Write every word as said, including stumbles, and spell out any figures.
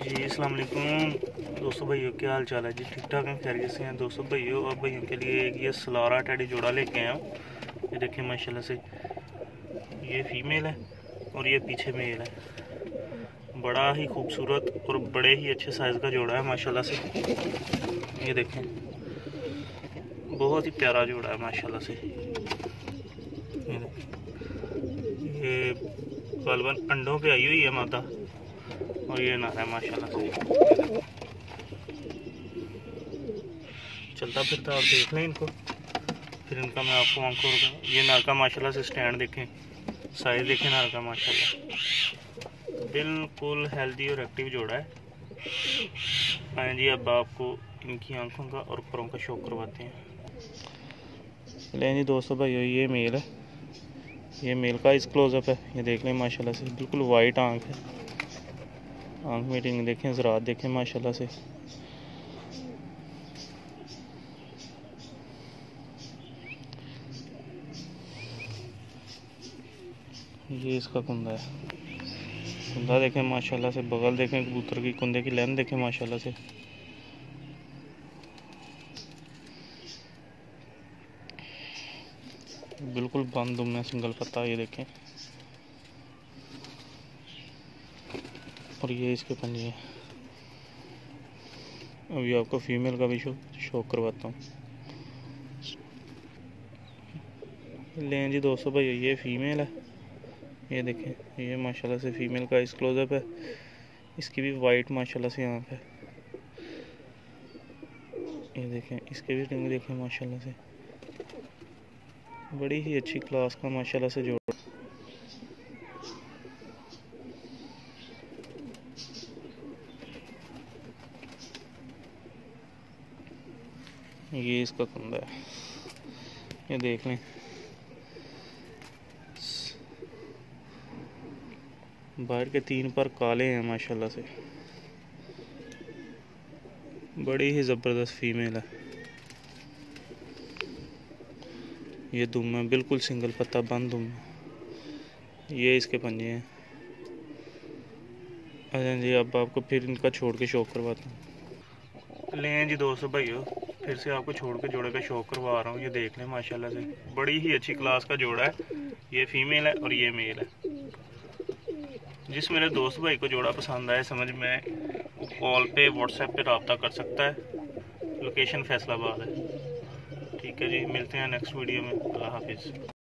जी अस्सलाम वालेकुम दोस्तों भाइयों, क्या हाल चाल है जी? ठीक ठाक हैं, खैरियत से हैं दोस्तों भाइयों। और भाइयों के लिए एक ये सलारा टेडी जोड़ा लेके आया हूँ। ये देखें माशाल्लाह से, ये फीमेल है और ये पीछे मेल है। बड़ा ही खूबसूरत और बड़े ही अच्छे साइज़ का जोड़ा है माशाल्लाह से। ये देखें, बहुत ही प्यारा जोड़ा है माशाल्लाह से। ये गलबन अंडों पे आई हुई है मादा, और ये नर है माशाल्लाह से। चलता फिरता आप देख लें इनको, फिर इनका मैं आपको आंखों और ये नर का माशाल्लाह से स्टैंड देखें, साइज देखें नर का माशाल्लाह। बिल्कुल हेल्दी और एक्टिव जोड़ा है। आए जी, अब आपको इनकी आंखों का और परों का शौक करवाते हैं। लें जी दोस्तों भाइयों, ये मेल है, ये मेल का इस क्लोजअप है। ये देख लें माशाल्लाह से, बिल्कुल वाइट आंख है। आंख में रिंग देखें, ज़रात देखें माशाल्लाह से। ये इसका कुंदा है, कुंदा देखें माशाल्लाह से। बगल देखें कबूतर की, कुंदे की लेंथ देखें माशाल्लाह से। बिल्कुल बंद दुम है, सिंगल पत्ता। ये देखें, और ये इसके पंजे हैं। अभी आपको फीमेल का भी शो शो करवाता हूँ। लें जी दोस्तों भाई, ये फीमेल है। ये देखें, ये माशाल्लाह से फीमेल का इस क्लोजअप है। इसकी भी वाइट माशाल्लाह से आँख है। ये देखें, इसके भी रिंग देखें माशाल्लाह से। बड़ी ही अच्छी क्लास का माशाल्लाह से जोड़। ये इसका कुंदा है, ये देख लें। बाहर के तीन पर काले हैं माशाल्लाह से। बड़ी ही ज़बरदस्त फीमेल है। ये दुम है, बिल्कुल सिंगल पत्ता बंद दुम है। ये इसके पंजे हैं। अच्छा जी, अब आपको फिर इनका छोड़ के शौक करवाता हूँ। लें जी दोस्तों भाइयों, फिर से आपको छोड़ के जोड़े का शौक करवा रहा हूँ। ये देख लें माशाल्लाह से, बड़ी ही अच्छी क्लास का जोड़ा है। ये फीमेल है और ये मेल है। जिस मेरे दोस्त भाई को जोड़ा पसंद आए, समझ में वो कॉल पे व्हाट्सएप पे रब्ता कर सकता है। लोकेशन फैसलाबाद है। ठीक है जी, मिलते हैं नेक्स्ट वीडियो में। अल्लाह हाफिज़।